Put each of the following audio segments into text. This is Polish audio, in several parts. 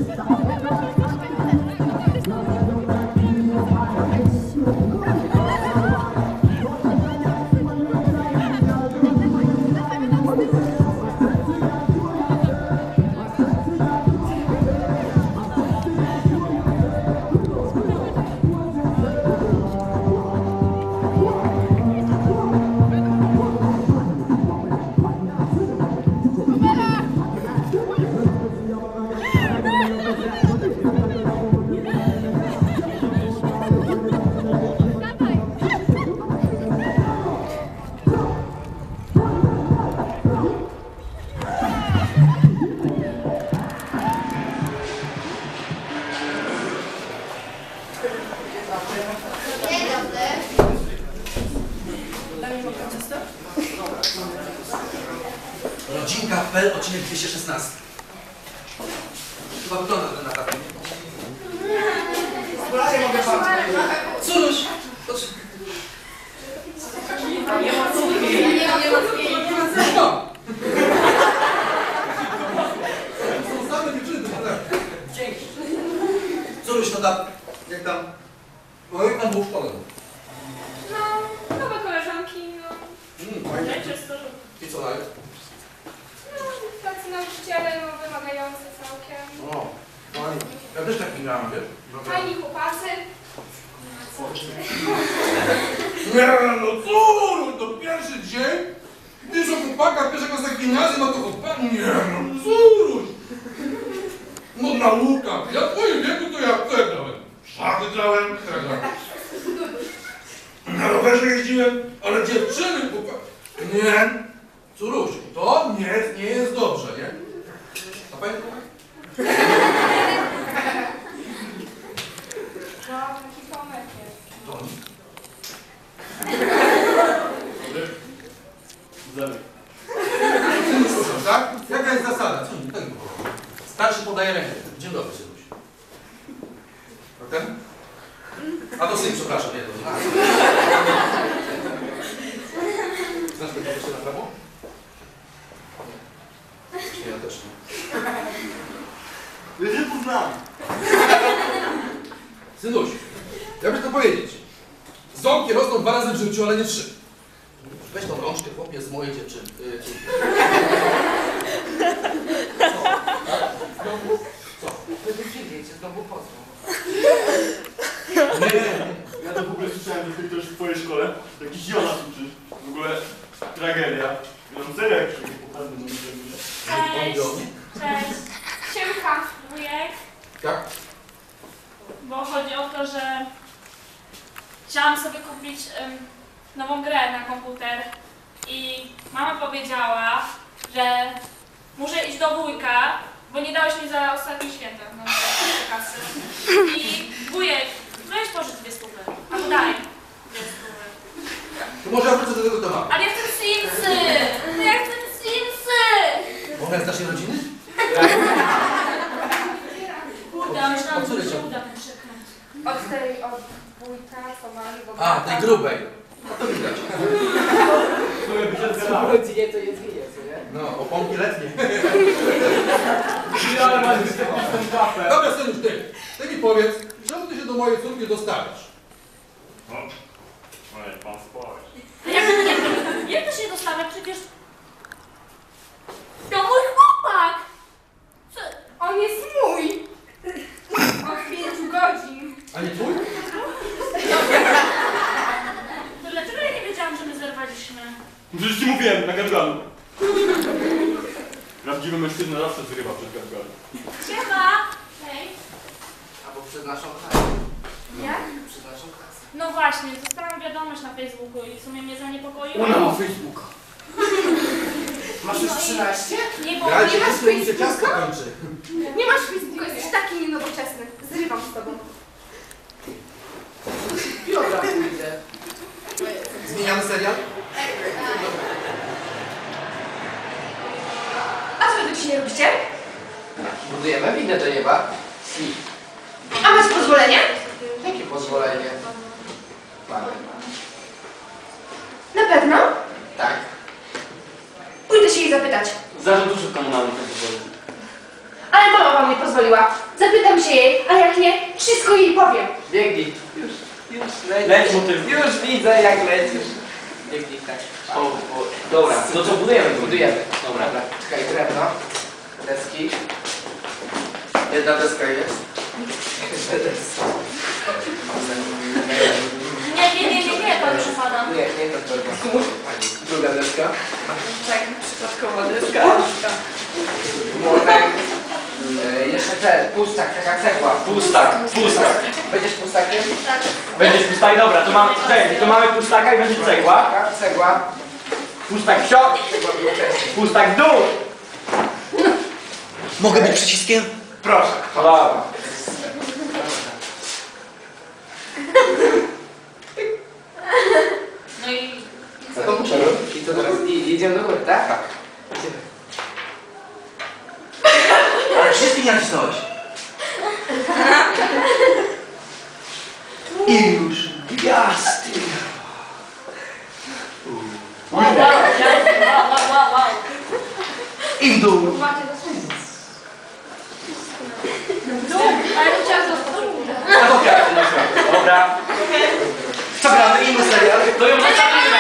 Rodzinka.pl, odcinek 216. Chyba wygląda ten na tapie. Cóż, Nie ma są same dziewczyny, tak. Dzięki. Córuś, no tam, jak tam? No jak tam było w szkole? No, nowe koleżanki, no. Fajnie. I co dalej? No, tacy nauczyciele, no, wymagający całkiem. O, fajnie. Ja też tak nie grałem, wiesz? Fajni chłopacy. Nie, no córuś, to pierwszy dzień? Ty, że chłopaka pierwszego z gimnazjum, no to chłopaka, nie, no córuś. No nauka, ja w twoim wieku to ja co ja grałem? Szachy grałem, na rowerze jeździłem, ale dziewczyny, chłopak. Nie, córuś, to nie jest dobrze, nie? A pani chłopak? No, taki pomek jest. To oni. Dobry. Proszę, tak? Jaka jest zasada? Co nie? Ten starszy podaje rękę. Dzień dobry, Synuś. A ten? A to syn, przepraszam, nie to. Znasz tego jeszcze na prawo? Nie, ja też nie. Ja się poznałem. Synuś, jakby to powiedzieć. Ząbki rosną 2 razy w życiu, ale nie 3. Weź tą rączkę, chłopie, z mojej dziewczyny. Co? Wiecie, znowu pozwą. Nie, ja to w ogóle słyszałem, że ty ktoś w twojej szkole jakiś Jonasz uczysz. W ogóle tragedia. No serio, jak się nie pokazuje, no nie Cześć. Cześć. Siemka, wujek. Jak? Bo chodzi o to, że chciałam sobie kupić nową grę na komputer i mama powiedziała, że muszę iść do wujka, bo nie dałeś mi za ostatnie święta no, kasy. I wujek, weź pożycz 2 stówy, albo daj 2 stówy. To może ja wrócę do tego tematu. Ale ja chcę Simsy! Ja chcę Simsy! Ona jest z naszej rodziny? Kurde, myślałam, Od że się której? uda ten przekręt. Od wujka, co ma jego A, tej grubej. No to widać. W rodzinie to jest co nie? No, oponki letnie. ale masz ten kafę. Dobra, Synuś, ty mi powiedz, czemu ty się do mojej córki dostawiasz? No, ale pan spałeś. Jak to się dostawia? Przecież to mój chłopak! Co? On jest mój! Od 5 godzin. A nie twój? To dlaczego ja nie wiedziałam, że my zerwaliśmy? Przecież ci mówiłem, na gadgalu. Prawdziwy mężczyzna zawsze zrywa przed gadgalem. Siema! Hej. Albo przez naszą klasę. Jak? Przez naszą klasę. No właśnie, dostałam wiadomość na Facebooku i w sumie mnie zaniepokoiło. Ona ma Facebooka. Masz już No i- 13? Nie, bo Ja nie cię masz wszystko mi się Facebooka? ciasto kończy. Nie masz Facebooka, jesteś taki nienowoczesny. Zrywam z tobą. Biodra pójdzie. Zmieniamy serial? A co wy tu dzisiaj robicie? Budujemy windę do nieba. I A masz pozwolenie? jakie pozwolenie? Mamy. Na pewno? Tak. Pójdę się jej zapytać. Zarząd usług komunalnych to pozwoli. Ale mama wam nie pozwoliła. powiem. Biegnij. Już lecisz. Leć motyw. Już widzę jak lecisz. Biegnij tak. O, dobra. No co budujemy? Budujemy. Dobra. Czekaj, drewno. Deski. Jedna deska jest. Nie, pan przepadam. Nie ta torba. Druga deska. Tak, przypadkowa deska. Młotek. Jeszcze ten, pustak, taka cegła. Pustak. Będziesz pustakiem? Tak. Będziesz pustak, dobra, to mamy pustaka i będzie cegła. Cegła. Pustak w siok, pustak w dół. Mogę być przyciskiem? Proszę. Dobra. No i No to muszę robić. I to teraz idziemy do góry, tak? Tak. Ale wszystkim nie nacisnąłeś. I już gwiazdy. wow. I w dół. Ale chciałam to A to ja, dobra. Co gramy? Inny serial? To ją zostawimy.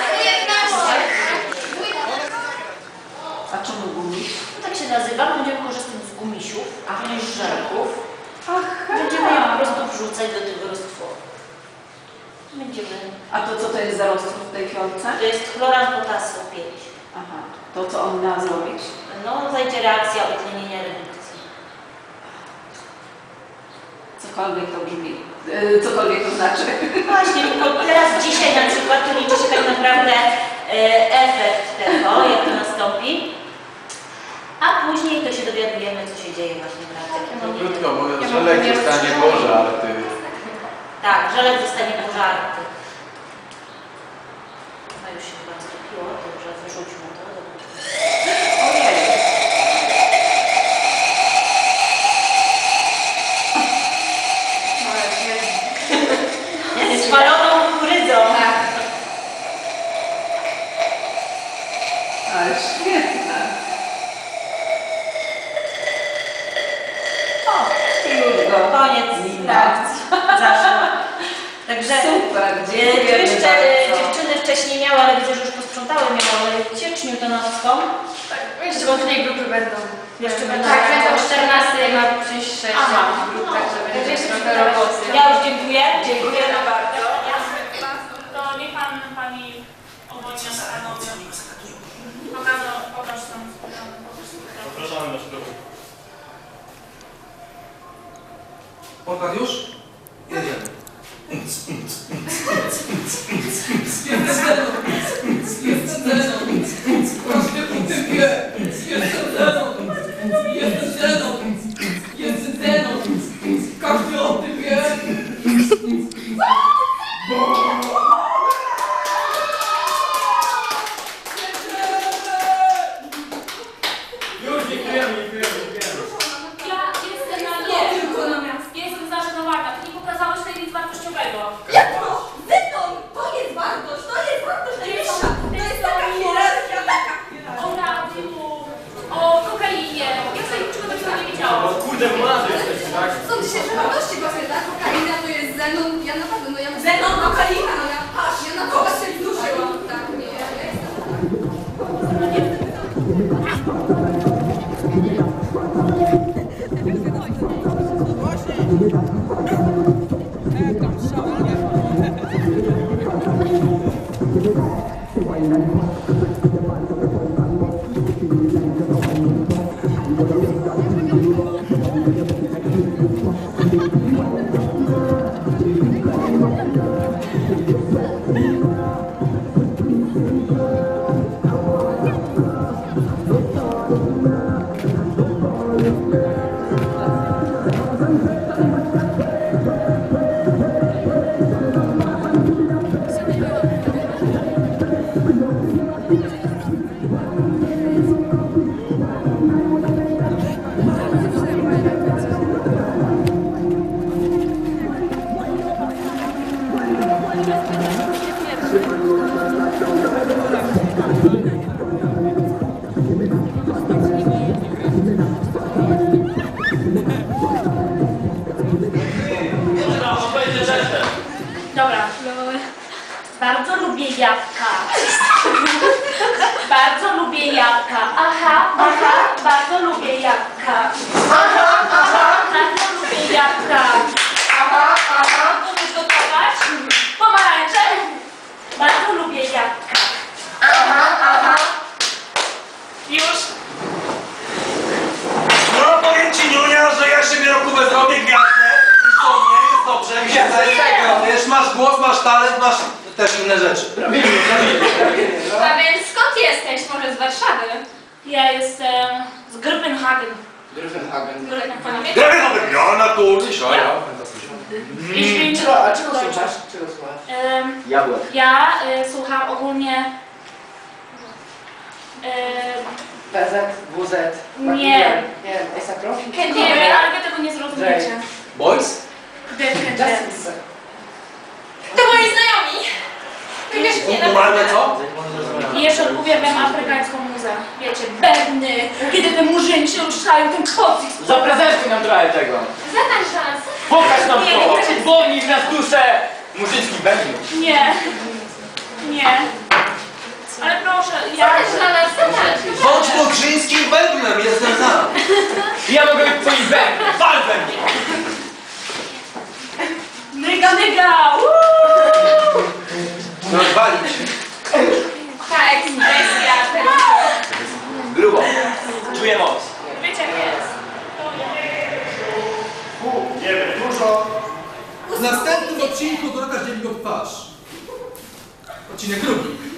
A czemu gumiś? Tak się nazywa, będziemy korzystać z gumisiów, a nie z żelków. Będziemy je po prostu wrzucać do tego roztworu. Będziemy. A to co to jest za roztwór w tej fiolce? To jest chloran potasu 5. Aha. To co on ma zrobić? No, zajdzie reakcja utlenienia redukcji. Cokolwiek to brzmi. Cokolwiek to znaczy. Właśnie, bo teraz dzisiaj na przykład to liczy się tak naprawdę efekt tego, jak to nastąpi. A później to się dowiadujemy, co się dzieje właśnie w reakcji. No krótko mówiąc, żelek zostanie pożarty. Tak, żelek zostanie pożarty. No już się chyba stopiło, dobrze, wyrzućmy to. Ojej. Z spaloną kukurydzą. Tak. Ale świetne. O, już go. Koniec Reakcji. zaszło. Także Super, tu dziękuję jeszcze bardzo. dziewczyny wcześniej miały, ale widzę, że już posprzątały, miały cieczniutonowską. Jeszcze bo tutaj grupy będą. Jeszcze będą. Tak, będą 14 ma przyjść 6 grup, także będzie trochę roboty. Ja już dziękuję. Dziękuję bardzo. To niech pani obojga stanowią. Pokaż tam. Zapraszamy na szkołę. Podkład już? Jedziemy. Każdy o tym wie. Już dziękujemy. Ja jestem na nie. Jestem znaczna warta. Ty nie pokazałeś tej nic wartościowego. Jak to? Wyton! To jest wartość! To jest wartość najwyższa! To jest taka hierarchia, taka hierarchia! O radiu, o kokainie. Ja sobie czego takiego nie wiedziałam. Kurde, młody jesteś, tak? Są dzisiejsze wartości właśnie, tak? Kokaina to jest zenon, ja naprawdę, no ja... Zenon, kokaina, no ja... Patrz, ja na kogoś się wzruszyłam, tak, nie, ja jestem... Dobra. Bardzo lubię jabłka. Bardzo lubię jabłka. Aha, bardzo lubię jabłka. Bardzo lubię jabłka. Umiesz gotować? Pomarańcze? Bardzo lubię jabłka. Już? No powiem ci, Niunia, że ja się wierokówę zrobię gwiazdę. I to nie jest dobrze. Mi się Czego? Wiesz, masz głos, masz talent, masz też inne rzeczy. A więc skąd jesteś? Może z Warszawy? Ja jestem z Grypenhagen. Gryfenhagen. Gryfenhagen, ja naturalnie. A czego słuchasz? Czego słuchasz? Jabłek. Ja słucham ogólnie... PZ, WZ. Nie. Nie wiem, Esakro? Nie wiem, ale wy tego nie zrozumiecie. Boys? To moi znajomi! Ty wiesz, nie Normalne co? I jeszcze odpowiadam afrykańską muzę. Wiecie, bębny, kiedy te murzyni się ruszają, ten kocyk. Zaprezentuj nam trochę tego. Zatańcz szans. Pokaż nam Nie, to. nie. Zwolnij w nas duszę murzyńskich bębnów. Nie. Nie. Ale proszę, ja... Zatańcz dla nas, zatańcz. Bądź mogrzyńskim bębnem, jestem za. Ja mogę być twoim bębnem. Wal bębnie. Nyga! Rozwalić. Ta ekspresja, ten... Grubo. Czuję moc. Wiecie jak jest. Nie wiem, dużo. W następnym odcinku Dorota Ziemniok twarz. Odcinek drugi.